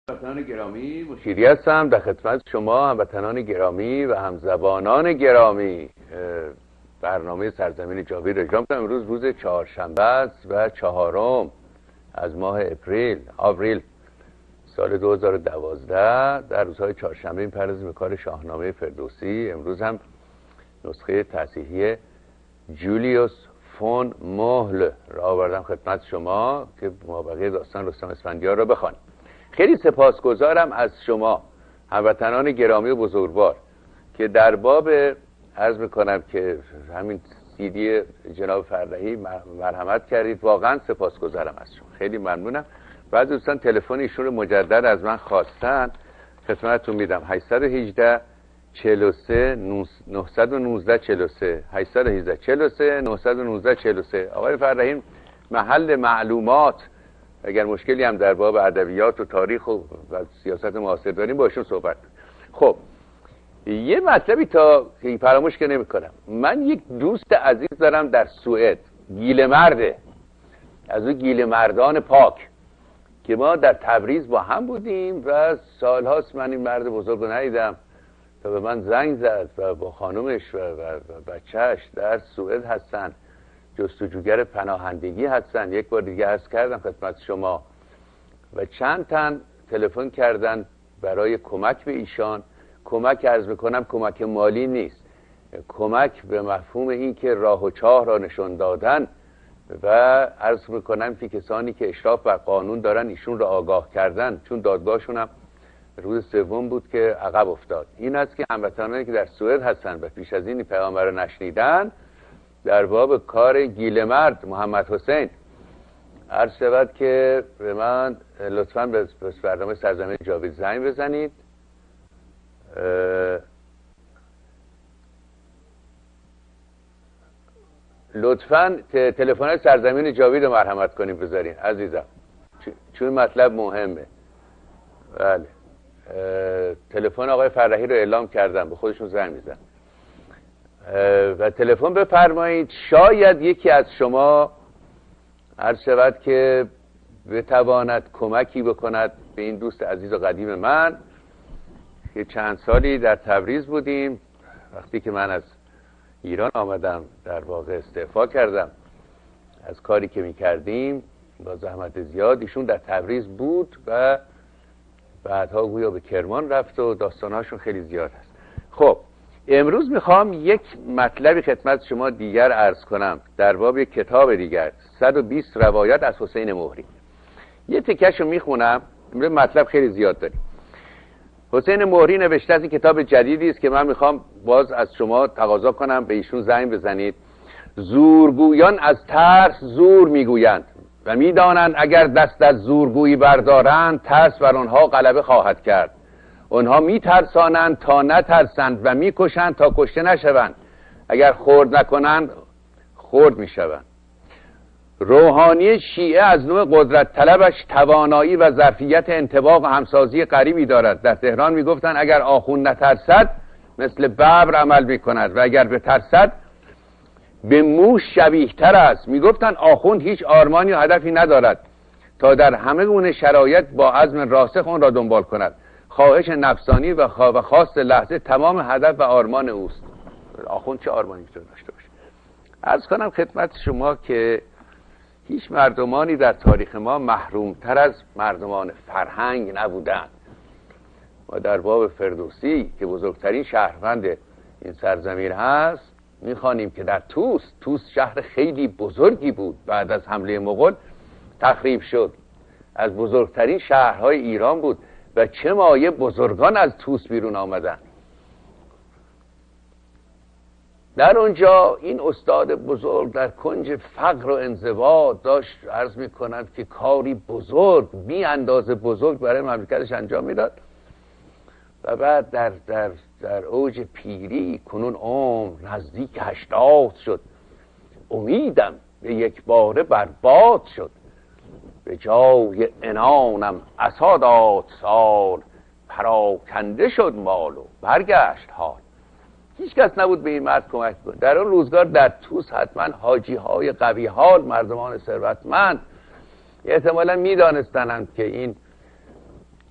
هموطنان گرامی، مشیری هستم در خدمت شما هموطنان گرامی و همزبانان گرامی. برنامه سرزمین جاوید اجرا می‌کنم. امروز روز چهارشنبه است و 4 از ماه آوریل سال 2012. در روزهای چهارشنبه می‌پردازیم به کار شاهنامه فردوسی. امروز هم نسخه تصحیحی جولیوس فون موهل را آوردم خدمت شما که مابقی داستان رستم اسفندیار را بخوانیم. خیلی سپاسگزارم از شما هموطنان گرامی و بزرگوار که در باب عرض میکنم که همین CD جناب فرهی مرحمت کردید. واقعا سپاسگزارم از شما، خیلی ممنونم. بعضی دوستان تلفن ایشون رو مجدد از من خواستن، خدمتتون میدم. 818 43 919 43 818 43 919 43. آقای فرهی محل معلومات، اگر مشکلی هم در باب ادبیات و تاریخ و سیاست معاصر داریم باشون صحبت. خب یه مطلبی تا فراموش که نمی‌کنم، من یک دوست عزیز دارم در سوئد، گیل مرده، از اون گیل مردان پاک که ما در تبریز با هم بودیم و سالهاست من این مرد بزرگ رو ندیدم تا به من زنگ زد و با خانومش و بچهش در سوئد هستن، جستجوگر پناهندگی هستن. یک بار دیگه عرض کردم خدمت شما و چند تن تلفن کردن برای کمک به ایشان. کمک عرض میکنم کمک مالی نیست، کمک به مفهوم این که راه و چاه را نشون دادن و عرض میکنم که کسانی که اشراف بر قانون دارن ایشون را آگاه کردن، چون دادگاهشون هم روز سوم بود که عقب افتاد. این است که هموطنانی که در سوئد هستن و پیش از این پیغام را نشنیدن در باب کار گیلمرد محمد حسین عرض شود که به من لطفاً به برنامه سرزمین جاوید زنگ بزنید. لطفاً تلفن سرزمین جاوید رو مرحمت کنیم بذارین عزیزم، چون مطلب مهمه. بله، تلفن آقای فرهی رو اعلام کردم، به خودشون زنگ میزن و تلفن بفرمایید. شاید یکی از شما عرض شود که بتواند کمکی بکند به این دوست عزیز و قدیم من که چند سالی در تبریز بودیم. وقتی که من از ایران آمدم، در واقع استعفا کردم از کاری که میکردیم با زحمت زیاد، ایشون در تبریز بود و بعدها گویا به کرمان رفت و داستانهاشون خیلی زیاد هست. خب امروز میخوام یک مطلبی خدمت شما دیگر عرض کنم در باب یک کتاب دیگر، 120 روایات از حسین مهری. یه تکه‌شو میخونم، امروز مطلب خیلی زیاد داریم. حسین مهری نوشته از این کتاب جدیدی است که من میخوام باز از شما تقاضا کنم به ایشون زنگ بزنید. زورگویان از ترس زور میگویند و میدانند اگر دست از زورگویی بردارند ترس بر آنها غلبه خواهد کرد. آنها میترسانند تا نترسند و میکشند تا کشته نشوند. اگر خرد نکنند خرد میشوند. روحانی شیعه از نوع قدرت طلبش توانایی و ظرفیت انطباق و همسازی غریبی دارد. در تهران میگفتند اگر آخوند نترسد مثل ببر عمل میکند و اگر بترسد به موش شبیه تر است. میگفتند آخوند هیچ آرمانی و هدفی ندارد تا در همه گونه شرایط با عزم راسخ آن را دنبال کند. خواهش نفسانی و خواست لحظه تمام هدف و آرمان اوست. آخوند چه آرمانی میتونه داشته باشه؟ عرض کنم خدمت شما که هیچ مردمانی در تاریخ ما محرومتر از مردمان فرهنگ نبودند. ما در باب فردوسی که بزرگترین شهروند این سرزمین هست میخوانیم که در توس شهر خیلی بزرگی بود، بعد از حمله مغول تخریب شد، از بزرگترین شهرهای ایران بود و چه مایه بزرگان از توس بیرون آمدن. در اونجا این استاد بزرگ در کنج فقر و انزوا داشت عرض میکنند که کاری بزرگ بی اندازه بزرگ برای مملکتش انجام میداد و بعد در اوج پیری کنون عمر نزدیک 80 شد. امیدم به یک باره برباد شد. به جای عنانم عصا داد سال، پراکنده شد مال و برگشت حال. هیچ کس نبود به این مرد کمک کنه. در اون روزگار در توس حتما حاجی های قوی حال، مردمان ثروتمند احتمالا میدانستند که این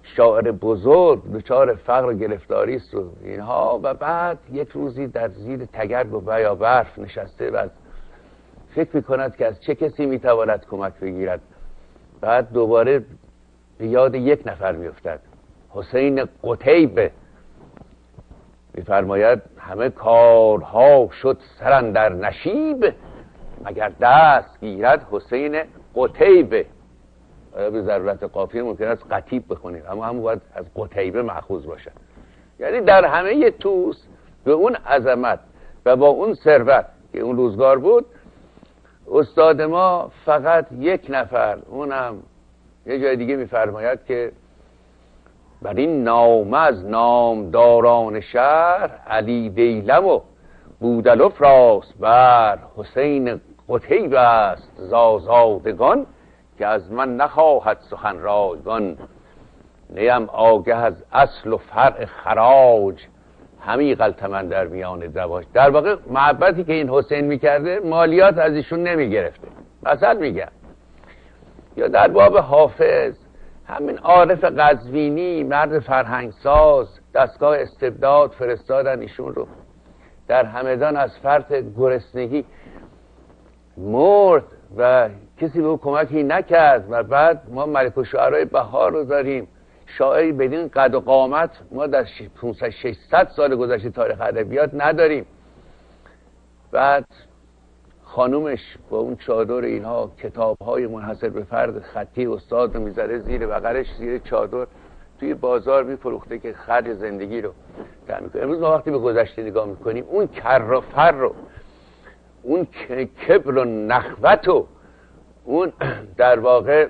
شاعر بزرگ دچار فقر و گرفتاری است و اینها، و بعد یک روزی در زیر تگرگ و یا برف نشسته و فکر میکند که از چه کسی میتواند کمک بگیرد. بعد دوباره به یاد یک نفر میافتد، حسین قتیبه. میفرماید همه کارها شد سر اندر نشیب، مگر دست گیرد حسین قتیبه. به ضرورت قافیه ممکن است قتیب بخونید، اما هم باید از قتیبه مأخوذ باشد. یعنی در همه توس به اون عظمت و با اون ثروت که اون روزگار بود، استاد ما فقط یک نفر، اونم یه جای دیگه میفرماید که بر این نامه از نامداران شهر، علی دیلم و بودلف راست بر، حسین قتیبه است زازادگان، که از من نخواهد سخن رایگان. نیم آگه از اصل و فرع خراج، همی غلطمن در میان دواج. در واقع محبتی که این حسین میکرده مالیات از ایشون نمیگرفته. مثلا میگم یا در باب حافظ، همین عارف قزوینی، مرد فرهنگساز، دستگاه استبداد فرستادن ایشون رو، در همدان از فرط گرسنگی مرد و کسی به او کمکی نکرد. و بعد ما ملک الشعرای بهار رو داریم، شاعری بدین قد و قامت ما در 500-600 سال گذشته تاریخ ادبیات نداریم. بعد خانومش با اون چادر اینها کتاب‌های منحصر به فرد خطی استاد رو میذاره زیر بغلش، زیر چادر توی بازار میفروخته که خرج زندگی رو تامین کنه. امروز ما وقتی به گذشته نگاه میکنیم، اون کر و فر رو، اون کبر و نخوت و اون در واقع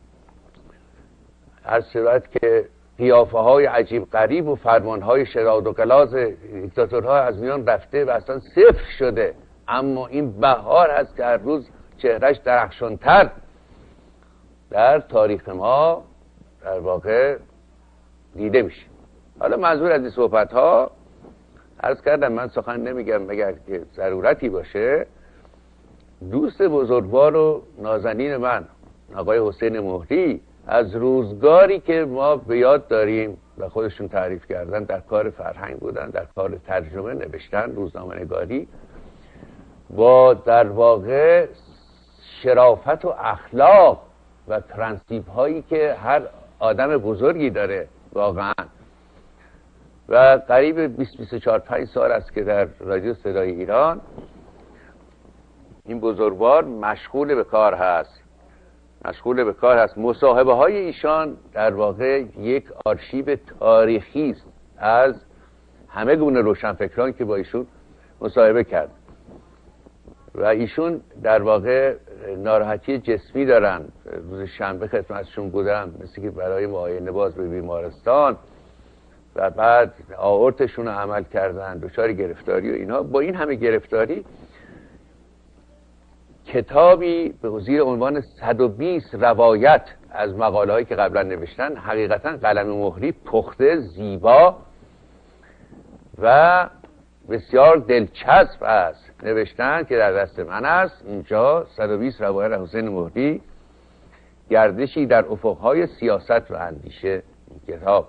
هر صورت که قیافه های عجیب غریب و فرمان های شراد و گلاز دیکتاتورها از میان رفته و اصلا صفر شده، اما این بهار هست که هر روز چهرش درخشانتر در تاریخ ما در واقع دیده میشه. حالا منظور از این صحبت ها، عرض کردم من سخن نمیگم مگر که ضرورتی باشه. دوست بزرگوار و نازنین من آقای حسین مهری، از روزگاری که ما به یاد داریم و خودشون تعریف کردن، در کار فرهنگ بودن، در کار ترجمه، نوشتن، روزنامه نگاری، با در واقع شرافت و اخلاق و پرنسیپ هایی که هر آدم بزرگی داره واقعا. و قریب 20-24-5 سال است که در رادیو صدای ایران این بزرگوار مشغول به کار هست. مصاحبه های ایشان در واقع یک آرشیو تاریخی است از همه گونه روشنفکران که با ایشون مصاحبه کرد. و ایشون در واقع ناراحتی جسمی دارن. روز شنبه خدمتشون بودم، مثل که برای معاینه باز به بیمارستان، و بعد آورتشون رو عمل کردن، دچار گرفتاری و اینها. با این همه گرفتاری کتابی به زیر عنوان 120 روایت از مقاله هایی که قبلا نوشتن، حقیقتا قلم مهری پخته، زیبا و بسیار دلچسب است نوشتن که در دست من است. اینجا 120 روایت حسین مهری، گردشی در افقهای سیاست و اندیشه. کتاب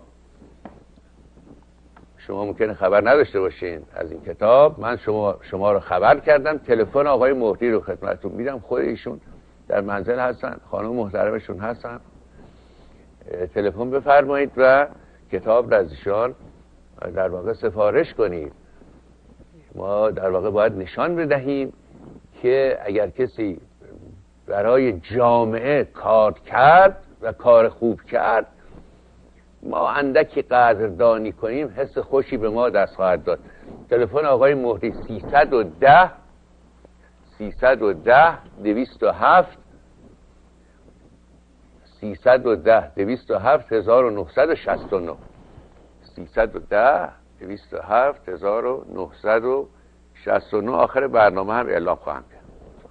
شما ممکنه خبر نداشته باشین از این کتاب. من شما رو خبر کردم. تلفن آقای مهری رو خدمتتون میدم، خود ایشون در منزل هستن، خانم محترمشون هستن. تلفن بفرمایید و کتاب را از ایشان در واقع سفارش کنید. ما در واقع باید نشان بدهیم که اگر کسی برای جامعه کار کرد و کار خوب کرد، ما اندکی قدردانی کنیم، حس خوشی به ما دست خواهد داد. تلفن آقای مهری 310 207 1969 310 207 1969. آخر برنامه هم اعلام خواهم کرد.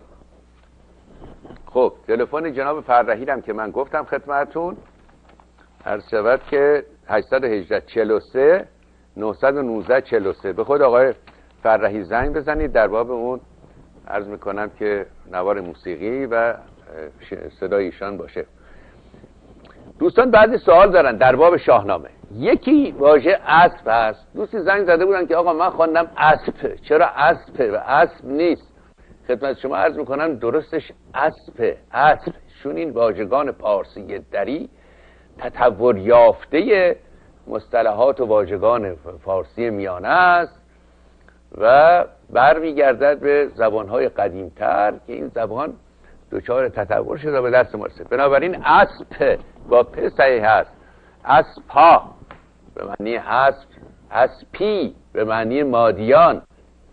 خب تلفن جناب فرهی هم که من گفتم خدمتتون، عرض شود که 818 43 919 43. به خود آقای فرهی زنگ بزنید. در باب اون عرض میکنم که نوار موسیقی و صدای ایشان باشه. دوستان بعضی سوال دارن در باب شاهنامه. یکی واژه اسب هست. دوستی زنگ زده بودن که آقا من خواندم اسب، چرا اسب و اسب نیست؟ خدمت شما عرض میکنم درستش اسب. اسب چون این واژگان پارسی دری تطور یافته مصطلحات و واژگان فارسی میانه است و برمیگردد به زبانهای قدیمتر که این زبان دچار تطور شده به دست ما رسید. بنابراین اسب با پ صحیح هست. اسپا به معنی اسب، اسپی به معنی مادیان.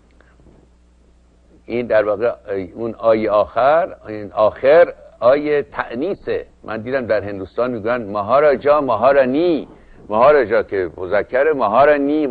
این در واقع اون آیه آخر، این آخر آیه تأنیسه. من دیدم در هندوستان میگن مهاراجا مهارانی، مهاراجا که مذکر، مهارانی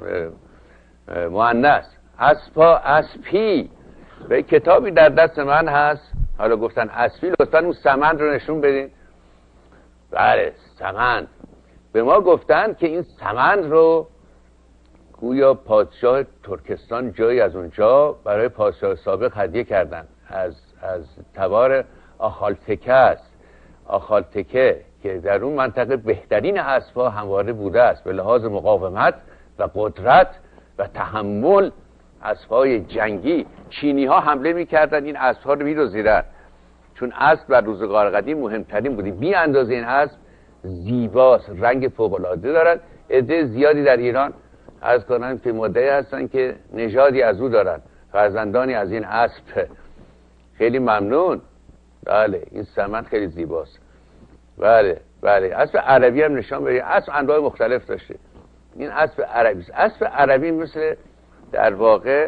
مؤنث. اسپا اسپی. و کتابی در دست من هست، حالا گفتن اسپی، لطفا اون سمند رو نشون بدین. بله سمند. به ما گفتن که این سمند رو گویا پادشاه ترکستان جایی از اونجا برای پادشاه سابق هدیه کردن از تبار آخالتکه است. آخالتکه که در اون منطقه بهترین اسب‌ها همواره بوده است به لحاظ مقاومت و قدرت و تحمل. اسب‌های جنگی چینی ها حمله می‌کردن، این اسب‌ها رو می‌دزدیدن، چون اسب در روزگار قدیم مهمترین بودی. بی اندازه این اسب زیباست، رنگ فوق‌العاده دارد. عده زیادی در ایران عرض کنم که مدعی هستن که نژادی از او دارن، فرزندانی از این اسب. خیلی ممنون. بله این سمند خیلی زیباست. بله اسب عربی هم نشان بدید. اسب انواع مختلف داشته. این اسب عربی است. اسب عربی مثل در واقع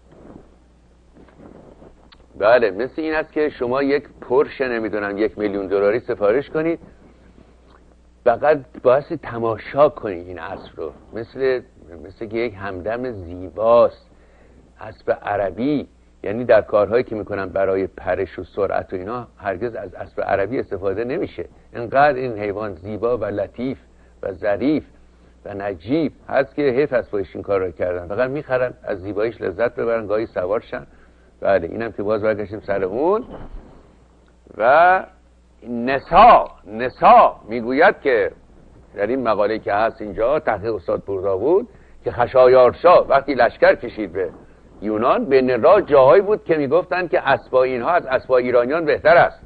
بله مثل این است که شما یک پرش نمیدونم $1,000,000 سفارش کنید، فقط باعث تماشا کنید این اسب رو. مثل که یک همدم زیباست. اسب عربی یعنی در کارهایی که میکنن برای پرش و سرعت و اینا هرگز از اسب عربی استفاده نمیشه. انقدر این حیوان زیبا و لطیف و ظریف و نجیب هست که حیف از پایش این کار رو کردن. فقط میخرن از زیباییش لذت ببرن، گاهی سوارشن. بله اینم که باز برگشتیم سر اون. و نسا میگوید که در این مقاله که هست اینجا تحقیق استاد پورداوود که خشایارشا وقتی لشکر کشید به یونان، بین راه جاهایی بود که میگفتن که اسبای اینها از اسبای ایرانیان بهتر است.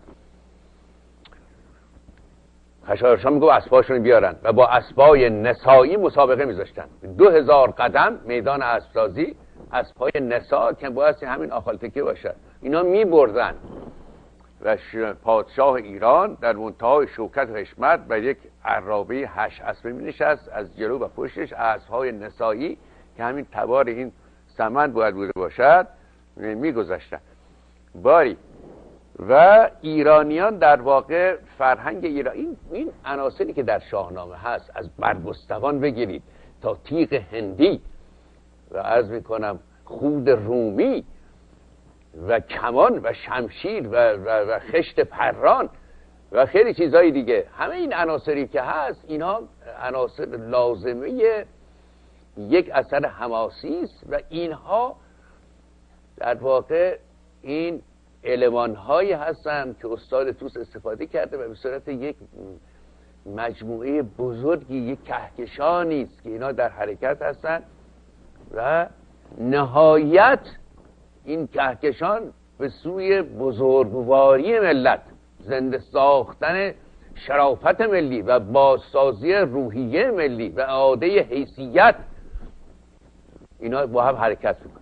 خشایارشا میگفت اسباشون بیارن و با اسبای نسایی مسابقه میذاشتن. 2000 قدم میدان اسبسازی، اسبای نسا که باید همین آخالتکه باشد، اینا میبردن و پادشاه ایران در منتهای شوکت و حشمت بر یک عرابه 8 اسبه مینشست، از جلو و پشتش اسبهای نسایی که همین تبار این سمند باید بوده باشد میگذاشتن. باری و ایرانیان در واقع فرهنگ ایران، این عناصری که در شاهنامه هست، از برگستوان بگیرید تا تیغ هندی و عرض میکنم خود رومی و کمان و شمشیر و خشت پران و خیلی چیزهای دیگه، همه این عناصری که هست اینها عناصر لازمه یک اثر حماسی است و اینها در واقع این المان‌هایی هستند که استاد توس استفاده کرده و به صورت یک مجموعه بزرگی، یک کهکشانی است که اینا در حرکت هستند و نهایت این کهکشان به سوی بزرگواری ملت، زنده ساختن شرافت ملی و بازسازی روحیه ملی و اعاده حیثیت، اینا با هم حرکت میکنن.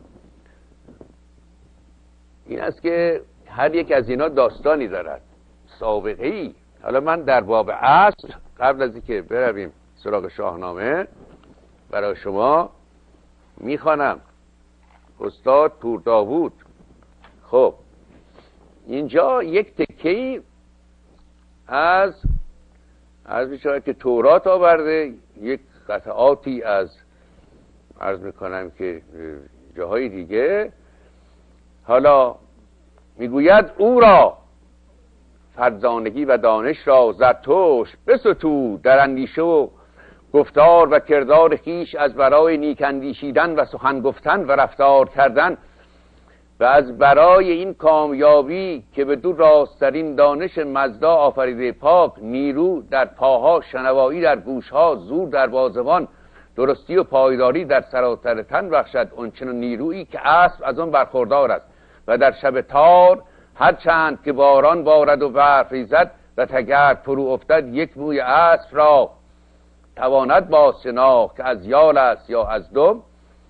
این است که هر یک از اینا داستانی دارد، سابقه ای. حالا من در باب اصل قبل از اینکه برویم سراغ شاهنامه برای شما میخوانم. استاد پورداوود خب اینجا یک تکه‌ای از میشه که تورات آورده، یک قطعاتی از عرض میکنم که جاهای دیگه. حالا میگوید او را فرزانگی و دانش را زرتشت بستود، در اندیشه و گفتار و کردار خیش از برای نیک اندیشیدن و سخن گفتن و رفتار کردن و از برای این کامیابی که به دو راسترین دانش مزدا آفریده پاک، نیرو در پاها، شنوایی در گوشها، زور در بازوان، درستی و پایداری در سراسر تن بخشد، اونچنان نیرویی که اسب از آن برخوردار است و در شب تار هر چند که باران بارد و برف ریزد و تگرد فرو افتد، یک موی اسب را تواند باز شناخت که از یال است یا از دم.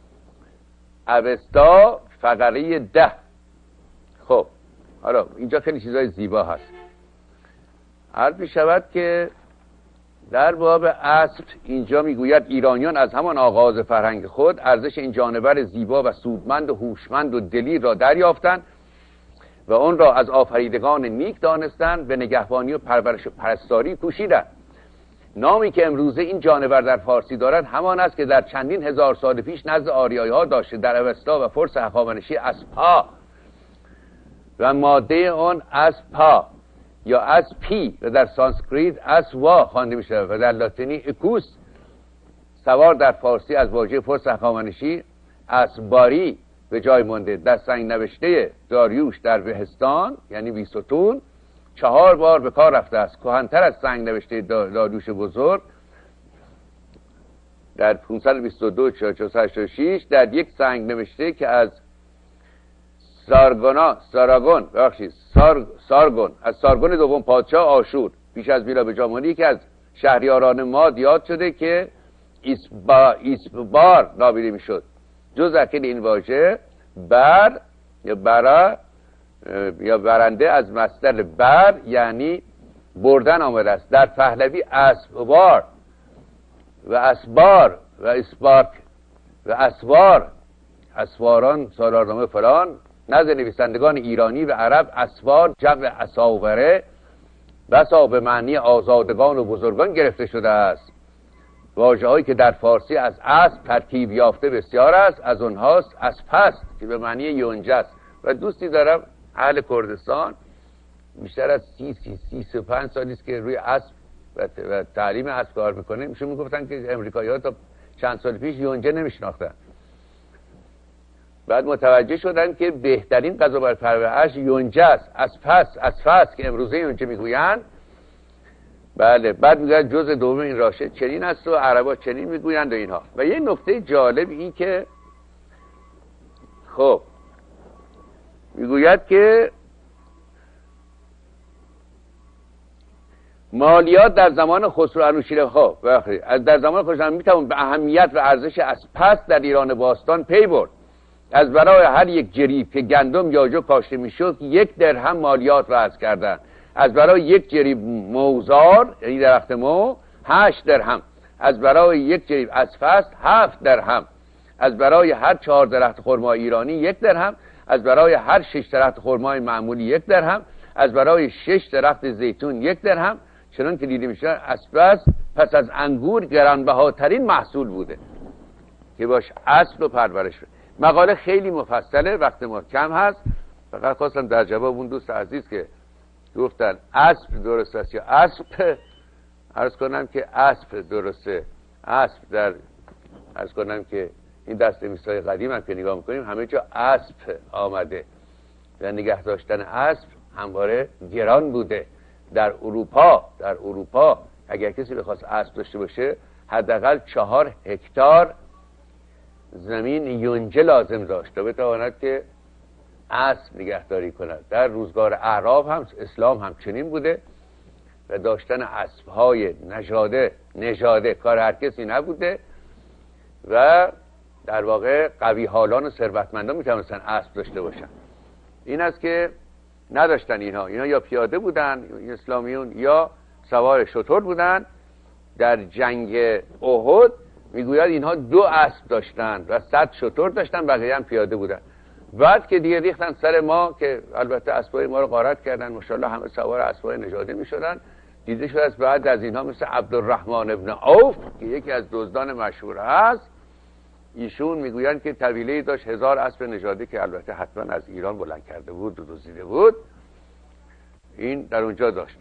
اوستا فقره 10. خب حالا اینجا خیلی چیزای زیبا هست. عرض می شود که در باب اسب اینجا میگوید ایرانیان از همان آغاز فرهنگ خود ارزش این جانور زیبا و سودمند و هوشمند و دلیر را دریافتند و اون را از آفریدگان نیک دانستند، به نگهبانی و پرورش و پرستاری کوشیدند. نامی که امروزه این جانور در فارسی دارد همان است که در چندین هزار سال پیش نزد آریایی ها داشته، در اوستا و فرس هخامنشی اسپا و ماده اون اسپا یا اسپی و در سانسکریت اسوا خوانده می شود و در لاتینی اکوس. سوار در فارسی از واژه فرس هخامنشی اسباری به جای مانده. در سنگ نوشته داریوش در بهستان یعنی بیستون 4 بار به کار رفته است. کهن‌تر از سنگ نوشته داریوش بزرگ در 522 486 در یک سنگ نوشته که از سارگون از سارگون دوم پادشاه آشور پیش از میلاد به جامانی که از شهریاران ماد یاد شده که ایسبار نامیده میشد. جز اکل این واژه بر یا برا یا برنده از مصدر بر یعنی بردن آمده است. در پهلوی اسبار و اسبار و اسبارک و اسوار، اسواران، سالارنامه فلان، نزد نویسندگان ایرانی و عرب اسوار جمع اساوره بسا به معنی آزادگان و بزرگان گرفته شده است. واژه‌هایی که در فارسی از اسب ترکیب یافته بسیار است، از اونهاست اسپست که به معنی یونجه است. و دوستی دارم اهل کردستان بیشتر از 35 سالی است که روی اسب و تعلیم اسب کار میکنه. ایشون میگفتن که امریکایی‌ها تا چند سال پیش یونجه نمیشناختن، بعد متوجه شدن که بهترین غذا برای پرورش یونجه است، اسپست که امروزه یونجه میگویند. بله، بعد میگن جزء دوم این راشه چنین است و عربا چنین میگویند و اینها. و یه نکته جالب این که خب میگوید که مالیات در زمان خسرو انوشیروان در زمان خسرو میتوان به اهمیت و ارزش اسپست در ایران باستان پی برد. از برای هر یک جریب که گندم یا جو کاشته میشد 1 درهم مالیات وضع کردند. از برای 1 جریب موزار یعنی درخت مو 8 درهم. از برای 1 جریب اسپست 7 درهم. از برای هر 4 درخت خرما ایرانی 1 درهم. از برای هر 6 درخت خرمای معمولی 1 درهم. از برای 6 درخت زیتون 1 درهم. چنان که دیده میشه اسپست پس از انگور گرانبهاترین محصول بوده که باش اسب رو پرورش بده. مقاله خیلی مفصله، وقت ما کم هست. فقط خواستم در جواب اون دوست عزیز که گفتن اسب درست است یا اسب، عرض کنم که اسب درسته. اسب در عرض کنم که این دسته‌نویس‌های قدیم هم که نگاه میکنیم همه جا اسب آمده و نگه داشتن اسب همواره گران بوده. در اروپا اگر کسی بخواست اسب داشته باشه حداقل 4 هکتار زمین یونجه لازم داشت تا بتواند که اسب نگهداری کند. در روزگار اعراب هم اسلام هم چنین بوده و داشتن اسب‌های نژاده کار هر کسی نبوده و در واقع قوی حالان و ثروتمندان میتونستن اسب داشته باشن. این است که نداشتن اینها یا پیاده بودن اسلامیون یا سوار شتر بودن. در جنگ احد میگوید اینها 2 اسب داشتن و 100 شتر داشتن، بقیه هم پیاده بودن. بعد که دیگه ریختن سر ما که البته اسبای ما رو غارت کردن، ماشاءالله همه سوار اسبای نژاده میشدن. دیده شد از بعد از اینها مثل عبدالرحمن ابن عوف که یکی از دزدان مشهور هست، ایشون میگویند که طویله‌ای داشت 1000 اسب نژاده که البته حتما از ایران بلند کرده بود و دزدیده بود. این در اونجا داشت.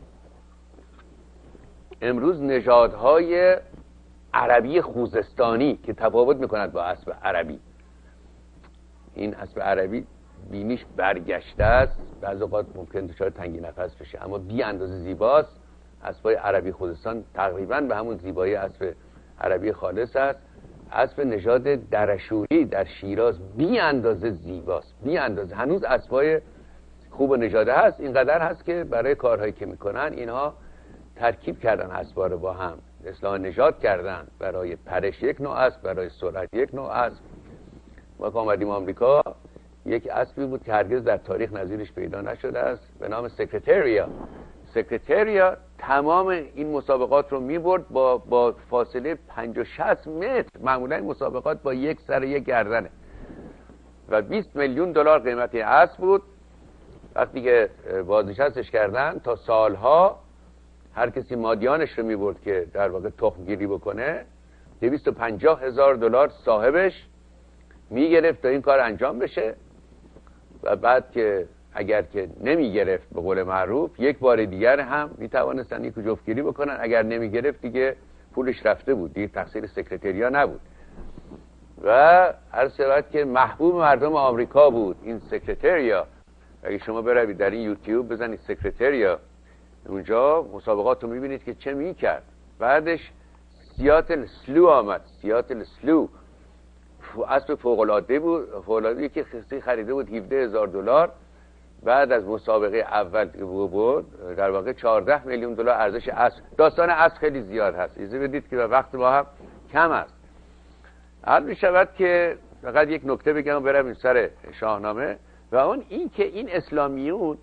امروز نژادهای عربی خوزستانی که تفاوت میکند با اسب عربی، این اسب عربی بینیش برگشته است، بعضی اوقات ممکن دچار تنگی نفس بشه، اما بی اندازه زیباست. اسبای عربی خوزستان تقریبا به همون زیبایی اسب عربی خالص است. اسب نژاد درشوری در شیراز بی اندازه زیباست، بی اندازه. هنوز اسبای خوب و نژاده هست، اینقدر هست که برای کارهایی که میکنن اینها ترکیب کردن اسبا رو با هم، اصلاح نژاد کردن. برای پرش یک نوع اسب، برای سرعت یک نوع اسب. ما که آمدیم آمریکا یک اسبی بود که هرگز در تاریخ نظیرش پیدا نشده است به نام سکرتریا. سکرتریا تمام این مسابقات رو میبرد با فاصله 50 60 متر. معمولا این مسابقات با یک سر یک گردنه و 20 میلیون دلار قیمت این اسب بود. وقتی که بازنشستش کردن تا سالها هر کسی مادیانش رو میبرد که در واقع تخم گیری بکنه 250,000 دلار صاحبش میگرفت تا این کار انجام بشه و بعد که اگر که نمیگرفت به قول معروف یک بار دیگر هم میتوانستن یک جفتگیری بکنن. اگر نمیگرفت دیگه پولش رفته بود، دیگه تقصیر سکرتریا نبود. و هر صورت که محبوب مردم آمریکا بود این سکرتریا. اگه شما بروید در این یوتیوب بزنید سکرتریا، اونجا مسابقات رو میبینید که چه میکرد. بعدش سیاتل سلو آمد. سیاتل سلو اسب فوق‌العاده بود، فوق‌العاده که خریده بود 17,000 دلار. بعد از مسابقه اول بود در واقع 14 میلیون دلار ارزش اسب. داستان اسب خیلی زیاد هست، اجازه بدید که وقت ما هم کم است. حال می شود که فقط یک نکته بگم و برم این سر شاهنامه، و اون این که این اسلامیون،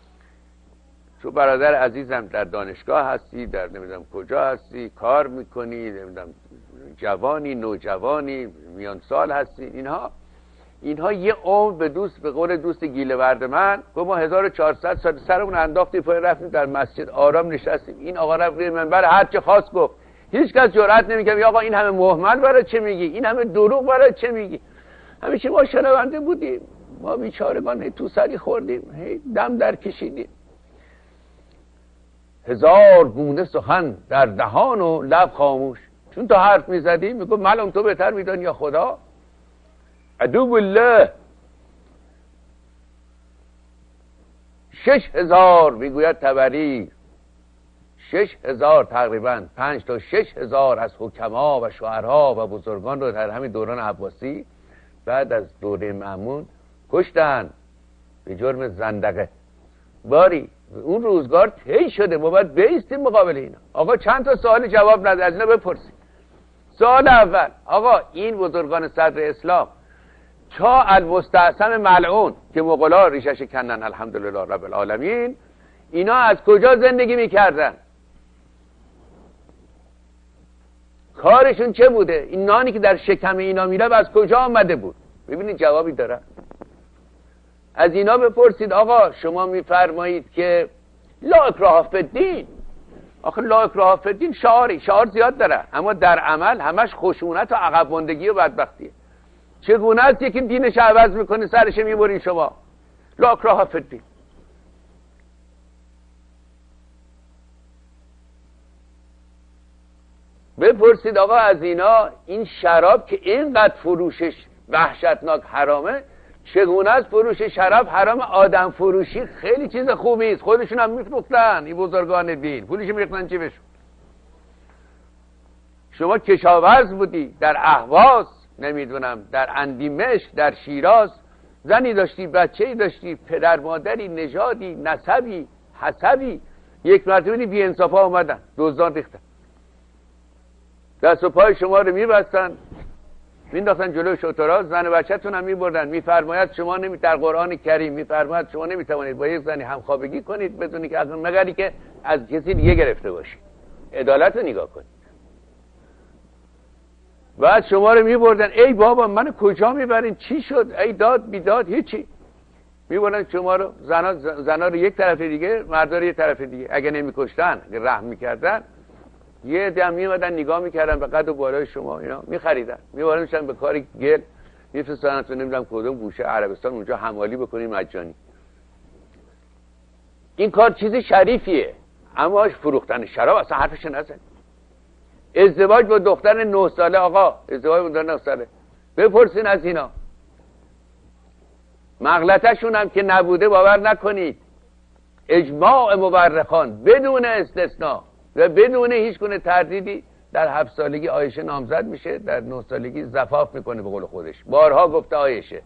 تو برادر عزیزم در دانشگاه هستی، در نمیدونم کجا هستی کار میکنی، نمیدونم جوانی نوجوانی میان سال هستی، اینها یه عمر به دوست، به قول دوست گیله‌ورد من گفت ما 1400 سال سرمون انداختیم پای رفتیم در مسجد آرام نشستیم، این آقا رفت روی منبر هر چه خواست گفت، هیچ کس جرئت نمی‌کرد یا آقا این همه مهمل برای چه میگی، این همه دروغ برای چه میگی. همیشه ما شنونده بودیم، ما بیچارگان تو سری خوردیم، دم در کشیدیم. 1000 گونه سخن در دهان و لب خاموش. چون تو حرف میزدی میگفت معلوم تو بهتر میدانی یا خدا. عدو بالله 6000 میگوید طبری، 6000 تقریبا 5 تا 6000 از حکما و شعرا و بزرگان رو در همین دوران عباسی بعد از دوره مأمون کشتن به جرم زندقه. باری اون روزگار طی شده، ما باید بایستیم مقابل اینا. آقا چند تا سوال جواب نده، از اینا بپرسید. سوال اول، آقا این بزرگان صدر اسلام تا المستعصم ملعون که مغولا ریشش کنن الحمدلله رب العالمین، اینا از کجا زندگی میکردن؟ کارشون چه بوده؟ این نانی که در شکم اینا میره از کجا آمده بود؟ ببینید جوابی داره. از اینا بپرسید. آقا شما میفرمایید که لا اکراه فی الدین. آخه لا اکراه فی الدین شعار زیاد داره، اما در عمل همش خشونت و عقب ماندگی و بدبختیه. چگونه است یکی دینش عوض میکنه سرش میبرین شما؟ لا اکراه فی الدین. بپرسید آقا از اینا این شراب که اینقدر فروشش وحشتناک حرامه، چگونه است فروش شراب حرام؟ آدم فروشی خیلی چیز خوبی است، خودشون هم میفروختن این بزرگان دین، پولش میریختن جیبشون. شما کشاورز بودی در اهواز، نمیدونم در اندیمش، در شیراز، زنی داشتی، بچه‌ای داشتی، پدر مادری، نژادی، نسبی، حسبی، یک مرتبه بی انصافا اومدن دزدان ریختن، دست و پای شما رو میبستن مینداختن جلوی شترها، زن و بچه‌تون هم میبردن. میفرماید شما در قرآن کریم میفرماید شما نمیتوانید با یک زنی همخوابگی کنید بدون که مگری که از کسی دیگه گرفته باشید. عدالت رو نگاه کنید. بعد شما رو میبردن، ای بابا من کجا میبرین، چی شد، ای داد بیداد، هیچی. میبردن شما رو، زنا رو یک طرف دیگه، مردا رو یک طرف دیگه. اگه نمیکشتن، اگه رحم میکردن، یه دم میمدن نگاه میکردن به قد و بالای شما، اینا میخریدن، میبردنشن به کاری گل، میفرستادن تو نمیدونم کدوم گوشه عربستان، اونجا حمالی بکنین مجانی. این کار چیز شریفیه، اما فروختن شراب اصلا حرفش نزن. ازدواج با دختر 9 ساله، آقا ازدواج با دختر 9 ساله، بپرسین از اینا. مغلطه‌شون هم که نبوده باور نکنید، اجماع مورخان بدون استثناء و بدون هیچ گونه تردیدی در 7 سالگی عایشه نامزد میشه، در 9 سالگی زفاف میکنه به قول خودش. بارها گفته عایشه.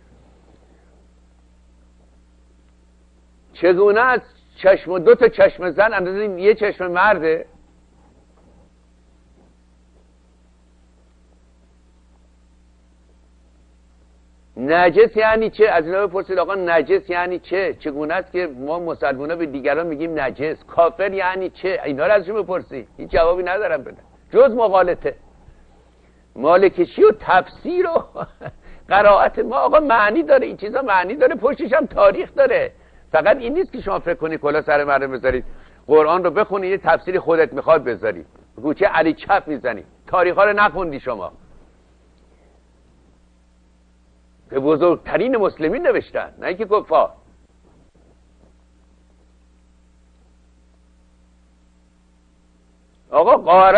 چگونه از چشم 2 تا چشم زن اندازه یه چشم مرده؟ نجس یعنی چه؟ از اینا بپرسید آقا نجس یعنی چه؟ چگونه است که ما مسلمان‌ها به دیگران میگیم نجس؟ کافر یعنی چه؟ اینا رو ازشون بپرسید. هیچ جوابی ندارم بدن جز مغالطه، مالکشی و تفسیر و قرائت. ما آقا معنی داره، این چیزا معنی داره، پشتش هم تاریخ داره. فقط این نیست که شما فکر کنید کلا سر مردم بذارید قرآن رو بخونید یه تفسیری خودت میخواد بذاری گوشه علی چپ میزنی. تاریخ ها رو نخوندی شما. به بزرگترین مسلمین نوشتن، نه اینکه کفار. آقا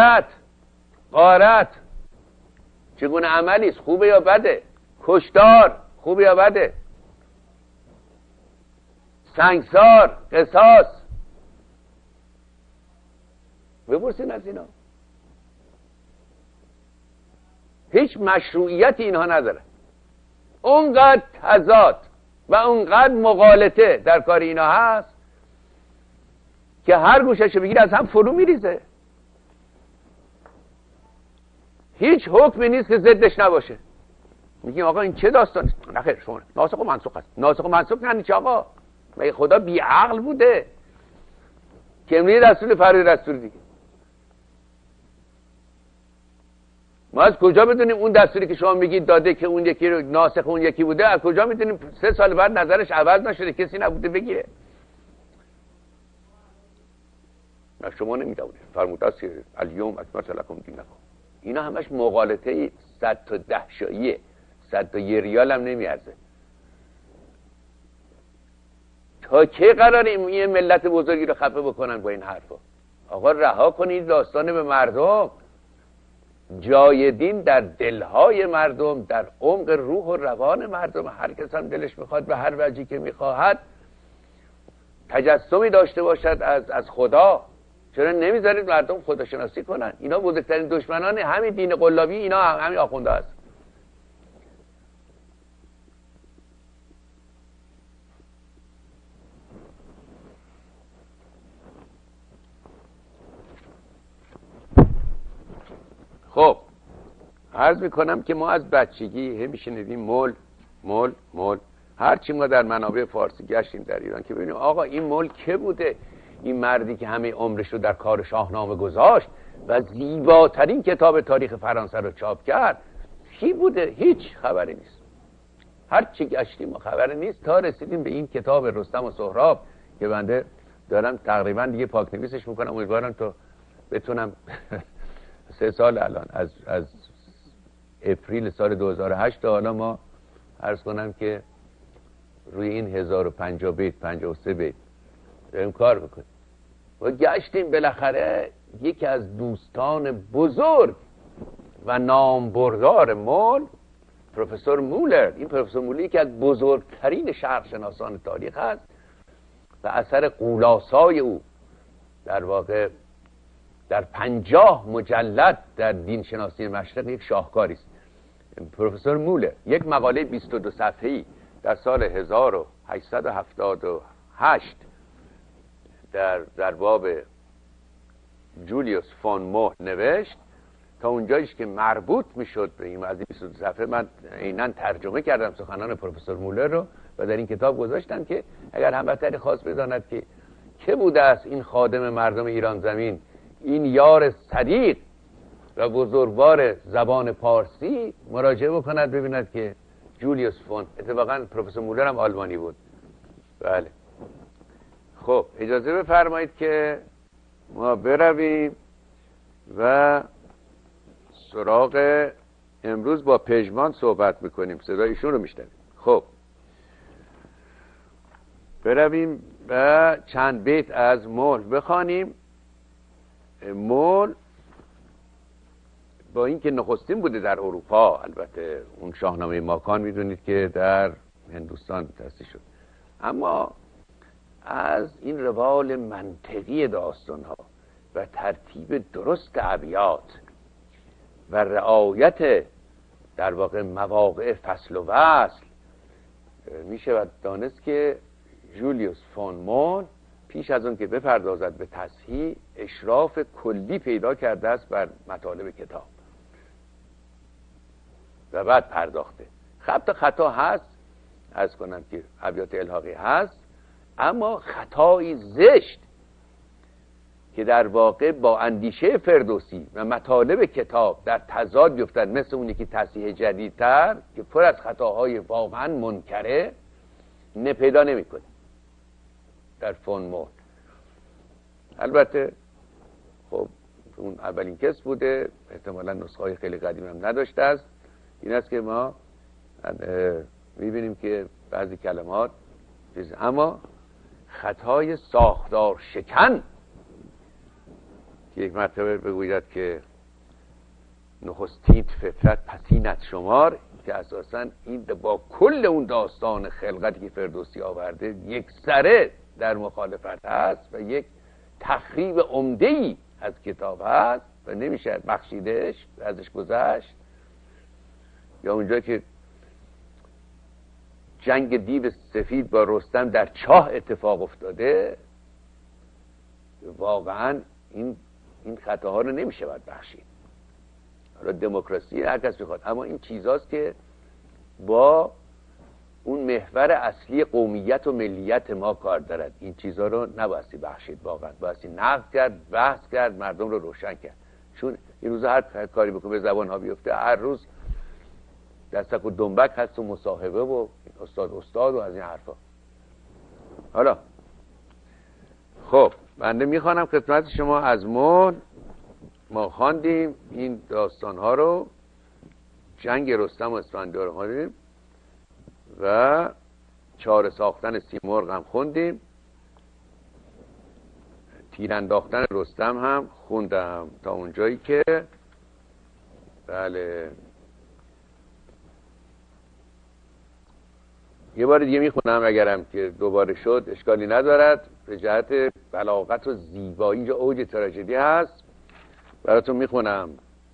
غارت چگونه عملی است؟ خوبه یا بده؟ کشتار خوبه یا بده؟ سنگسار، قصاص، بپرسین از اینا. هیچ مشروعیتی اینها نداره. اونقدر تضاد و اونقدر مغالطه در کار اینا هست که هر گوششو بگیر از هم فرو میریزه. هیچ حکمی نیست که ضدش نباشه. میگیم آقا این چه داستانی؟ نخیر شما ناسخ و منسوخ هست. ناسخ و منسوخ یعنی چه آقا؟ مگه خدا بی عقل بوده که امروز رسول فرای رسول دیگه؟ ما از کجا بدونیم اون دستوری که شما میگید داده که اون یکی رو ناسخ اون یکی بوده؟ از کجا میدونیم 3 سال بعد نظرش عوض نشده کسی نبوده بگیره؟ نه شما نمیدونید. فرموده است الیوم اکملت لکم دینکم. اینا همش مغالطه 110 شاییه. 101 ریال هم نمیارزه. تا کی قراره این ملت بزرگی رو خفه بکنن با این حرفا؟ آقا رها کنید داستان به مردم. جای دین در دلهای مردم، در عمق روح و روان مردم. هر کس هم دلش میخواد به هر وجهی که میخواهد تجسمی داشته باشد از خدا. چرا نمیذارید مردم خداشناسی کنن؟ اینا بزرگترین دشمنان همین دین قلابی، اینا همین آخونده هست. خب عرض میکنم که ما از بچگی هم شنیدیم مول. هرچی ما در منابع فارسی گشتیم در ایران که ببینیم آقا این مول که بوده؟ این مردی که همه عمرش رو در کار شاهنامه گذاشت و زیباترین کتاب تاریخ فرانسه رو چاپ کرد، کی بوده؟ هیچ خبری نیست. هرچی گشتیم ما خبری نیست تا رسیدیم به این کتاب رستم و سهراب که بنده دارم تقریبا دیگه پاک نویسش میکنم. امیدوارم تو بتونم 3 سال الان از اپریل سال 2008 تا حالا ما عرض کنم که روی این 1050 بیت 53 بیت داریم کار بکنیم و گشتیم بالاخره یکی از دوستان بزرگ و نامبردار مول، پروفسور مولر. این پروفسور مولر یکی از بزرگترین شرقشناسان تاریخ است و اثر قولاسای او در واقع در 50 مجلد در دین شناسی مشرق یک شاهکاری است. پروفسور مولر یک مقاله 22 صفحه‌ای در سال 1878 در باب جولیوس فون موه نوشت. تا اونجایش که مربوط میشد به این از 22 صفحه من عیناً ترجمه کردم سخنان پروفسور مولر رو و در این کتاب گذاشتم که اگر هموطنی خواست بداند که بوده است این خادم مردم ایران زمین، این یار صدیق و بزرگوار زبان پارسی، مراجعه بکند ببیند که جولیوس فون، اتفاقا پروفسور مولر هم آلمانی بود. بله خب اجازه بفرمایید که ما برویم و سراغ امروز با پژمان صحبت میکنیم. صدای ایشون رو میشنویم. خب برویم و چند بیت از مول بخوانیم. مول با اینکه نخستین بوده در اروپا، البته اون شاهنامه ماکان میدونید که در هندوستان تأسیس شد. اما از این روال منطقی داستان ها و ترتیب درست ابیات و رعایت در واقع مواقع فصل و وصل میشه دانست که جولیوس فون مون پیش از اون که بپردازد به تصحیح اشراف کلی پیدا کرده است بر مطالب کتاب و بعد پرداخته. خطا هست، عرض کنم که ابیات الحاقی هست، اما خطایی زشت که در واقع با اندیشه فردوسی و مطالب کتاب در تضاد بیفتد، مثل اون یکی تصحیح جدیدتر که پر از خطاهای واقعا منکره پیدا نمی‌کنه در فون مون. البته خب اون اولین کس بوده، احتمالا نسخه‌های خیلی قدیم هم نداشته است. این است که ما می‌بینیم که بعضی کلمات اما خطای ساختار شکن که یک مرتبه بگوید که نخستین فطرت پسینت شمار، که اساساً این با کل اون داستان خلقتی که فردوسی آورده یک سره در مخالفت هست و یک تخریب عمده‌ای از کتاب هست و نمیشه بخشیدش و ازش گذشت. یا اونجا که جنگ دیو سفید با رستم در چاه اتفاق افتاده، واقعا این خطاها رو نمیشه باید بخشید. حالا دموکراسی هر کس بخواد، اما این چیزاست که با اون محور اصلی قومیت و ملیت ما کار دارد. این چیزا رو نبایستی بخشید، واقعا بایستی نقد کرد، بحث کرد، مردم رو روشن کرد. چون این روزا هر کاری بکنه به زبان ها بیفته، هر روز دستک و دنبک هست و مصاحبه و استاد و از این حرفا. حالا خب بنده میخوانم خدمت شما از ما خواندیم این داستان ها رو، جنگ رستم و اسفندیار رو خواندیم و چاره ساختن سیمرغ هم خوندیم، تیر انداختن رستم هم خوندم تا اونجایی که بله. یه بار دیگه میخونم اگرم که دوباره شد اشکالی ندارد، به جهت بلاغت و زیبایی. اینجا اوج تراژدی هست، براتون میخونم.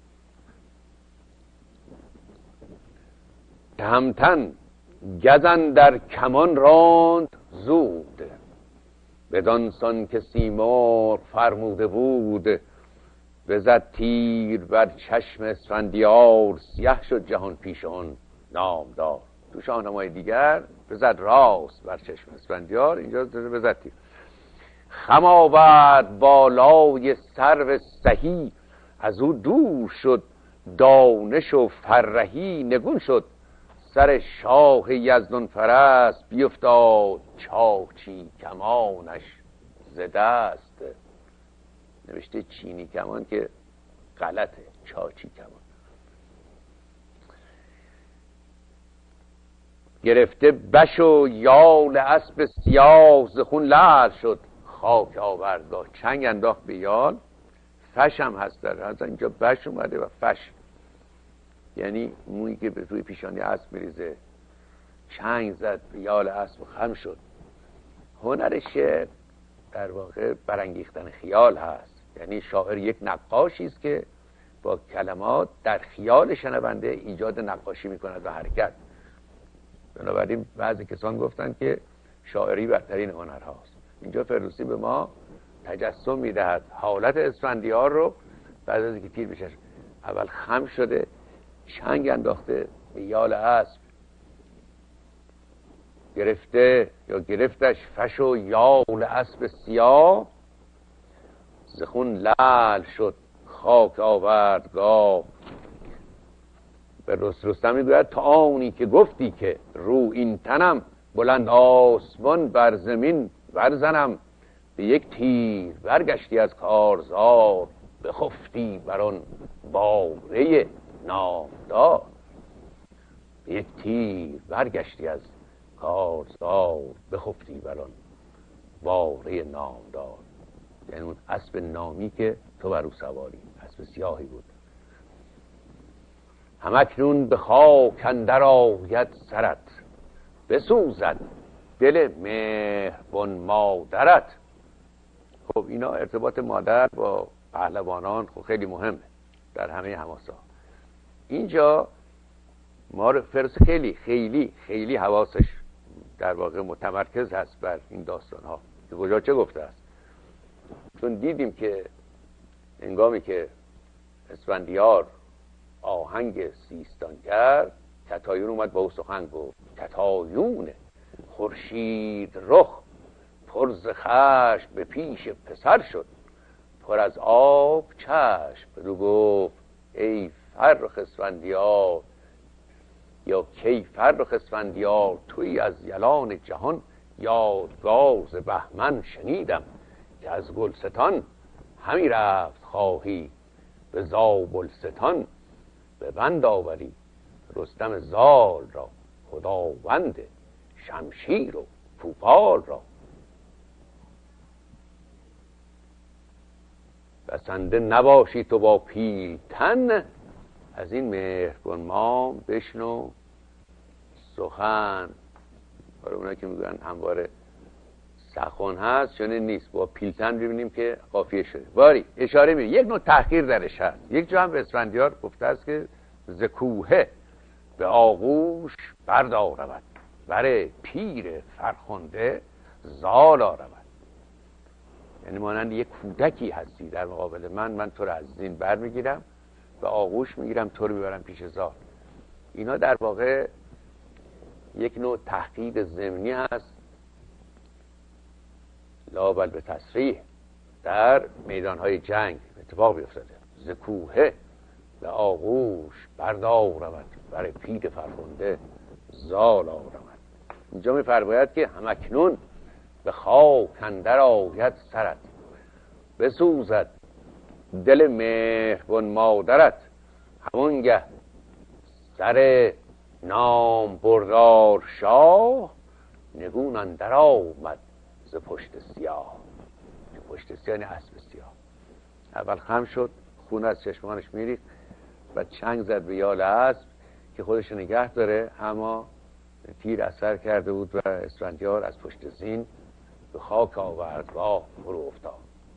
تهمتن گزن در کمان راند زود، بدانسان که سیمرغ فرموده بود. بزد تیر بر چشم اسفندیار، سیه شد جهان پیش آن نامدار. تو شاهنامه‌های دیگر بزد راست بر چشم اسفندیار، اینجا بزد تیر. خم آورد بالای سرو سهی، از او دور شد دانش و فرهی. نگون شد سر شاه یزدان فرست، بیفتاد چاچی کمانش ز دست. نوشته چینی کمان که غلطه، چاچی کمان. گرفته بش و یال اسب سیاه، ز خون لعل شد خاک آوردگاه. چنگ انداخت به یال، فش هم هست در اینجا بش اومده و فش یعنی مویی که به روی پیشانی اسب میریزه. چنگ زد به یال اسب و خم شد. هنر شعر در واقع برانگیختن خیال هست، یعنی شاعر یک نقاشی است که با کلمات در خیال شنونده ایجاد نقاشی میکند و حرکت. بنابراین بعضی کسان گفتن که شاعری برترین هنر هاست. اینجا فردوسی به ما تجسم میدهد حالت اسفندیار رو بعد از اینکه تیر بشه اول خم شده، چنگ انداخته به یال اسب، گرفته یا گرفتش فش و یال اسب سیاه، ز خون لعل شد خاک آوردگاه. به رستم میگوید تا آنی که گفتی که رو این تنم، بلند آسمان بر زمین ورزنم. به یک تیر برگشتی از کارزار، بخفتی بر آن باره نامدار. به یک تیر برگشتی از کارزار، بخفتی بر آن باره نامدار. یعنی اون اسب نامی که تو بر او سواری، اسب سیاهی بود. همکنون به خاک اندر آید سرت، بسوزد دل مهربان مادرت. خب اینا ارتباط مادر با پهلوانان خب خیلی مهمه در همه حماسه ها. اینجا ما رو فرس خیلی خیلی خیلی حواسش در واقع متمرکز هست بر این داستان ها که کجا چه گفته است. چون دیدیم که هنگامی که اسفندیار آهنگ سیستان کرد، تتایون اومد با او سخن گفت. تتایون خورشید رخ پر ز خشم به پیش پسر شد، پر از آب چشم. بدو گفت ای فرخ اسفندیار، یا کی فرخ اسفندیار، توی از یلان جهان یادگار ز بهمن شنیدم. که از گلستان همی رفت خواهی، به زابلستان به بند آوری. رستم زال را خداوند شمشیر و پوپال را. بسنده نباشی تو با پیلتن، از این مهربان مام بشنو سخن. برای اونایی که میگن همواره سخن هست چون نیست، با پیلتن ببینیم که قافیه شده. باری اشاره می یک نوع تحقیر درش هست. یک جا هم به اسفندیار گفته است که ز کوهه به آغوش بردارود، بر پیر فرخنده زال آرود. یعنی مانند یک کودکی هستی در مقابل من تو رو از زین بر میگیرم، به آغوش میگیرم، تو رو میبرم پیش زال. اینا در واقع یک نوع تحقیر ضمنی هست لا بل به تصریح در میدانهای جنگ اتفاق بیفتاده. ز کوهه به آغوش بردارود، بر پیر فرخنده زال آرود. اینجا می‌فرماید که همکنون به خاک اندر آید سرت، بسوزد دل مهربان مادرت. همانگه سر نام بردار شاه، نگون اندر آمد ز پشت سیاه. پشت سیاه یعنی اسب سیاه. اول خم شد، خون از چشمانش میریخت و چنگ زد به یال اسب که خودش نگه داره، اما تیر اثر کرده بود و اسفندیار از پشت زین به خاک آوردگاه فرو افتاد.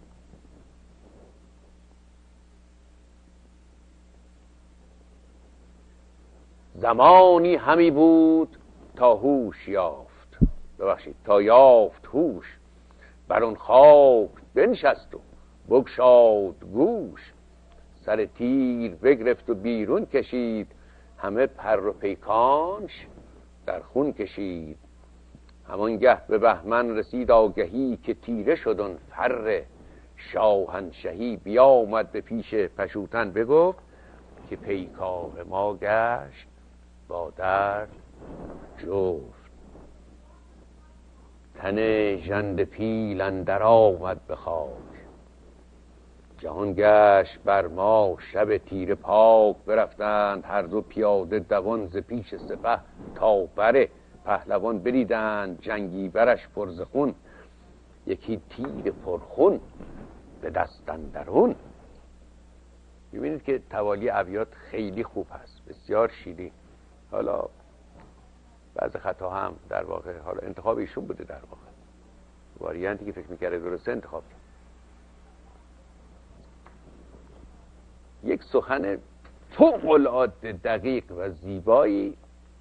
زمانی همی بود تا هوش یافت، ببخشید تا یافت هوش، بر اون خاک بنشست و بگشاد گوش. سر تیر بگرفت و بیرون کشید، همه پر و پیکانش در خون کشید. همانگه به بهمن رسید آگهی، که تیره شد اون فر شاهنشهی. بیامد به پیش پشوتن بگفت، که پیکار ما گشت با درد جفت. تن ژنده پیل اندر آمد به خاک، جهان گشت بر ما شب تیره پاک. برفتند هر دو پیاده دوان، ز پیش سپه تا بر پهلوان. بریدند جنگی برش پر ز خون، یکی تیر پرخون به دست اندرون. ببینید که توالی ابیات خیلی خوب هست، بسیار شیرین. حالا بعض خطا هم در واقع حالا انتخاب ایشون بوده، در واقع واریانتی که فکر میکرده درسته انتخاب کرد. یک سخن فوق العاده دقیق و زیبایی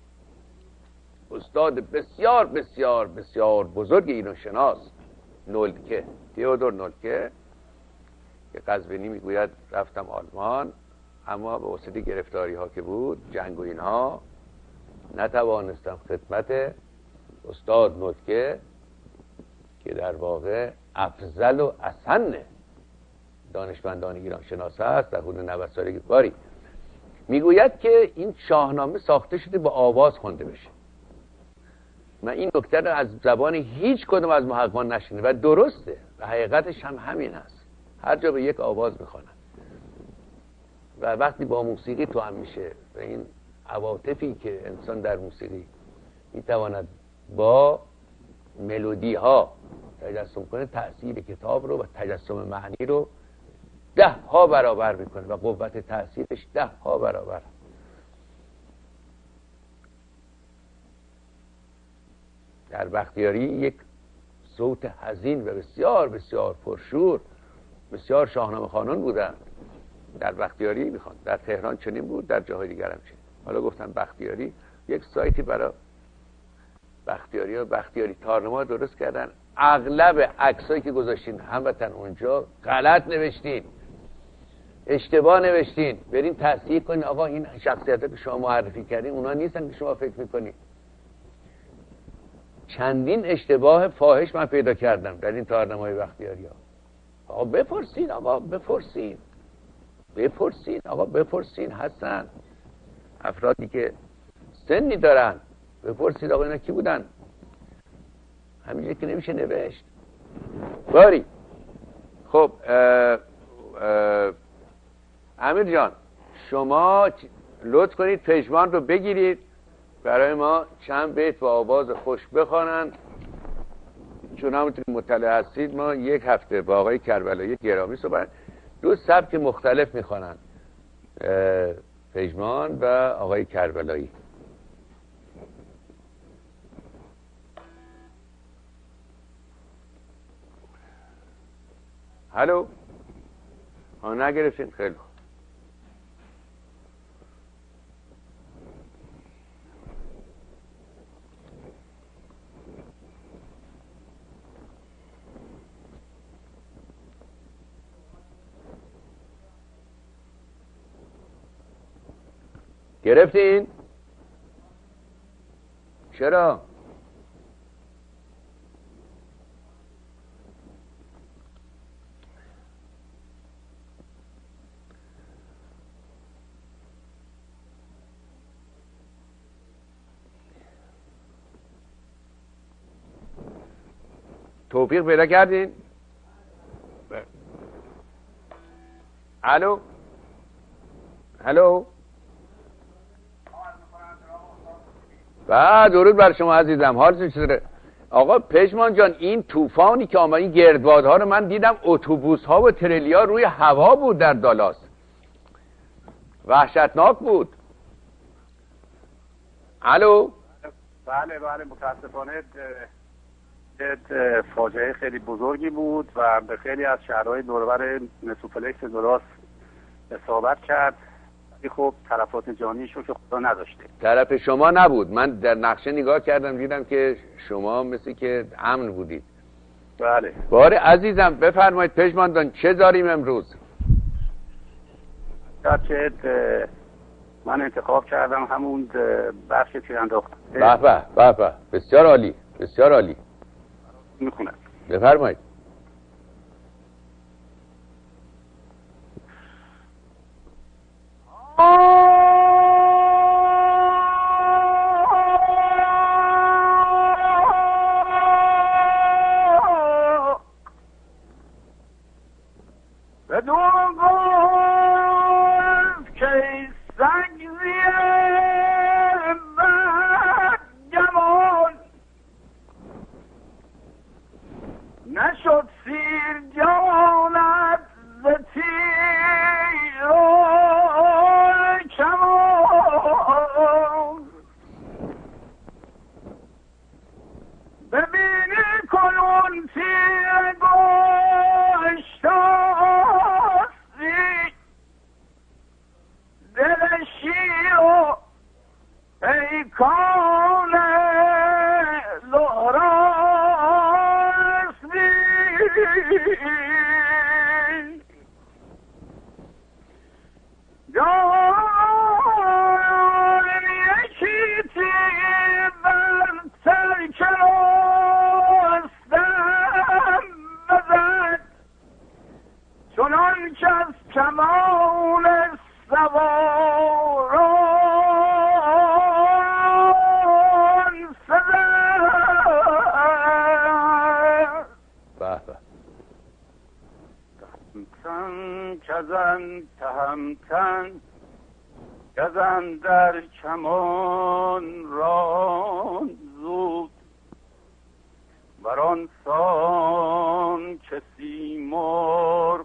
استاد بسیار بسیار بسیار بزرگ اینو شناس نولکه، تئودور نولکه، که قزوینی میگوید رفتم آلمان، اما به واسطه گرفتاری ها که بود، جنگ و اینها، نتوانستم خدمت استاد نولکه که در واقع افضل و احسن دانشمندان ایران شناس است، در حدود 90 سالگی. باری میگوید که این شاهنامه ساخته شده با آواز خونده بشه. من این نکته رو از زبان هیچ کدوم از محققان نشنیدم و درسته و حقیقتش هم همین هست. هر جا به یک آواز میخونن و وقتی با موسیقی تو هم میشه و این عواطفی که انسان در موسیقی میتواند با ملودی ها تجسم کنه، تأثیر کتاب رو و تجسم معنی رو 10 برابر میکنه و قوت تأثیرش 10 برابر. در بختیاری یک صوت حزین و بسیار بسیار پرشور، بسیار شاهنامه خوانان بودن در بختیاری میخوان. در تهران چنین بود، در جاهای دیگر هم چنین. حالا گفتن بختیاری، یک سایتی برای بختیاری و بختیاری تارنما درست کردن. اغلب عکسایی که گذاشتین هموطن اونجا غلط نوشتین، اشتباه نوشتین. برین تصحیح کنین آقا این شخصیت‌ها که شما معرفی کردین اونا نیستن که شما فکر میکنین. چندین اشتباه فاحش من پیدا کردم در این تارنمای بختیاری ها. آقا بپرسین، آقا بپرسین، بپرسین، آقا بپرسین، هستن افرادی که سنی دارن، بپرسید آقا اینا کی بودن. همینجا که نمیشه نوشت باری. خب امیر جان شما لطف کنید پژمان رو بگیرید برای ما چند بیت با آواز خوش بخوانند، چون همونطور که مطلع هستید ما یک هفته با آقای کربلایی گرامی صحبت، دو سبک مختلف میخوانند، پژمان و آقای کربلایی. هلو نگرفتین؟ خیلی خوب. گرفتین؟ چرا؟ توفیق پیدا کردین؟ الو الو درود بر شما عزیزم، حالتون چطوره؟ آقا پژمان جان این طوفانی که آمد، این گردبادها رو من دیدم، اتوبوس ها و ترلیا روی هوا بود در دالاس، وحشتناک بود. الو بله متاسفانه فاجعه خیلی بزرگی بود و به خیلی از شهرهای دوربر متروپولکس دالاس اصابت کرد. خب تلفات جانیش رو که خدا نداشته. طرف شما نبود، من در نقشه نگاه کردم دیدم که شما مثل که امن بودید. بله باره عزیزم بفرمایید پژمان جان چه داریم امروز؟ که من انتخاب کردم همون بخش تیرانداخت. به بسیار عالی، بسیار عالی. میخونم. بفرمایید. نشد سیر جانت ز تیر و کمان، ببینی کنون تیر گشتاستی دل شیر و پیکان جان یکی تیر بر ترک رستم بزد، چنان که از کمان سواران سزد. کزن تهمتن کزن در کمان ران زود، بران سان که سیمرغ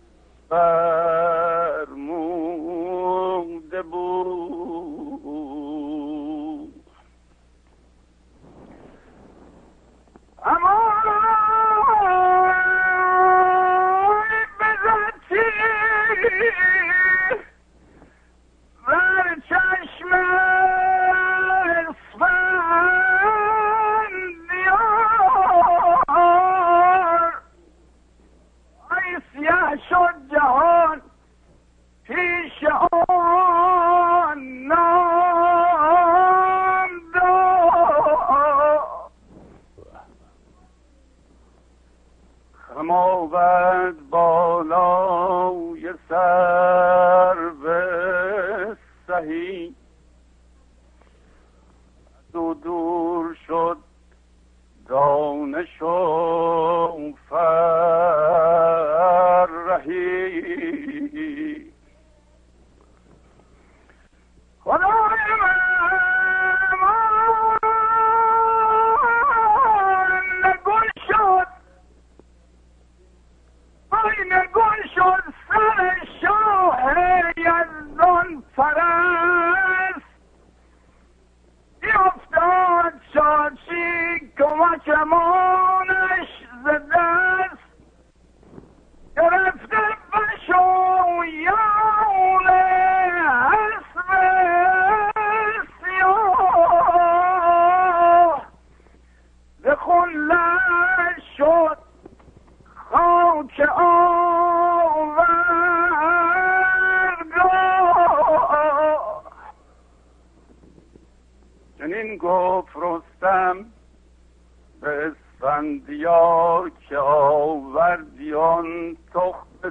فرموده بود. رهی دور شد دانش و فرهی خدای من نگون شد نگون شد سر شاه یزدان پرست بیافتاد چاچی کمکمانش ز دست گرفته بشویان اسب سیاه ز خون لعل شد خاک آوردگاه چنین گفت رستم به اسفندیار که آوردیان تخم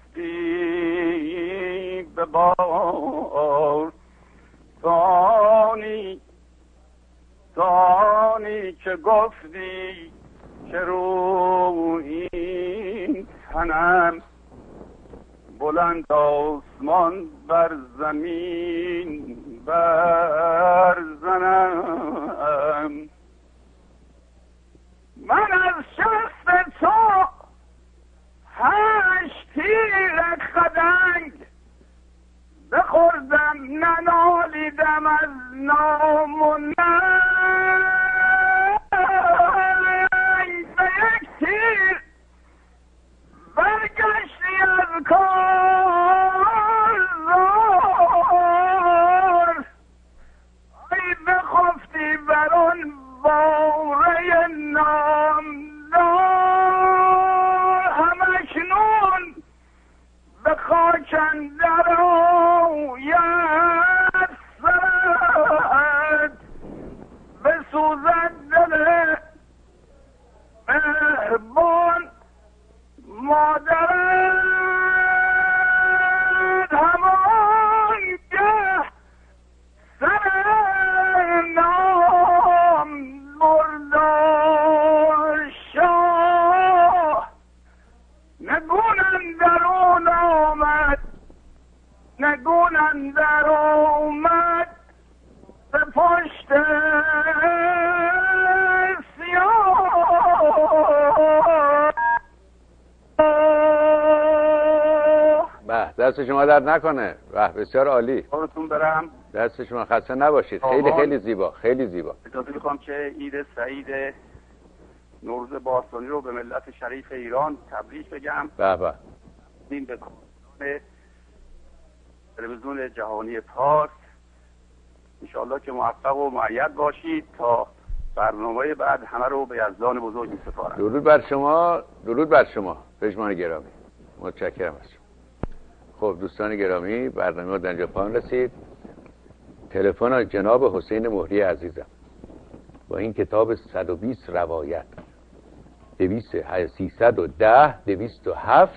زفتی به بار تانی که گفتی که رو این تنم بلند آسمان بر زمین برزنم من از شست تو 8 تیر خدنگ بخوردم ننالیدم از نام و ننگ به 1 تیر برگشتی از کارزار ای بخفتی بران باره نامدار همکنون به خاک اندر آید سرت بسوزد دل مهربان مادرت همانگه سر نام بردار شاه نگون اندرون آمد به پشت سیاه دست شما درد نکنه. بسیار عالی. قربونتون برم. دست شما خسته نباشید. خیلی زیبا، خیلی زیبا. اجازه میخوام که عید سعید نوروز باستانی رو به ملت شریف ایران تبریک بگم. به این به تلویزیون جهانی پارس انشاءالله که موفق و مؤید باشید تا برنامه بعد همه رو به یزدان بزرگ می‌سپارم. درود بر شما، درود بر شما پژمان گرامی. متشکرم از شما. خب دوستان گرامی، برنامه ما در اینجا پایان رسید. تلفن جناب حسین مهری عزیزم با این کتاب 120 روایت 310 207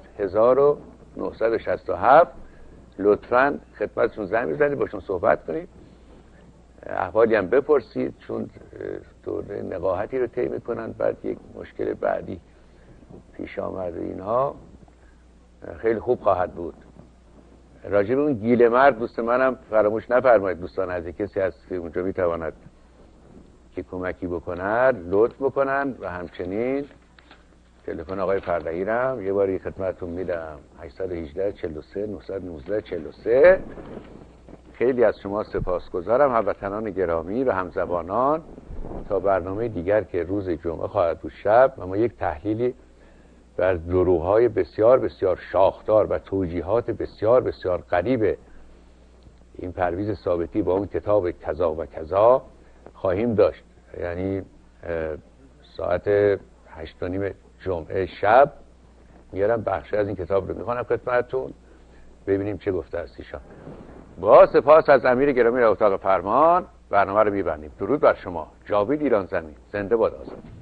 1967 لطفاً خدمتشون زنگ بزنید، باشون صحبت کنید، احوالی هم بپرسید، چون دوره نقاهتی رو طی میکنن، بعد یک مشکل بعدی پیش آمده اینها خیلی خوب خواهد بود. راجع به اون گیل مرد دوست منم فراموش نفرمایید دوستان، از کسی هست که اونجا میتواند که کمکی بکنن لطف بکنن و همچنین تلفن آقای فرهی رم یه باری خدمتتون میدم 818 43 919 43. خیلی از شما سپاسگزارم هموطنان گرامی و همزبانان. تا برنامه دیگر که روز جمعه خواهد بود شب و ما یک تحلیلی بر دروغ‌های بسیار بسیار شاخدار و توجیهات بسیار بسیار غریب این پرویز ثابتی با اون کتاب کذا و کذا خواهیم داشت. یعنی ساعت 8:30 جمعه شب میارم بخشی از این کتاب رو میخوانم خدمتتون، ببینیم چه گفته است ایشان. با سپاس از امیر گرامی در اتاق فرمان برنامه رو میبندیم. درود بر شما. جاوید ایران زمین زنده باد آزادی.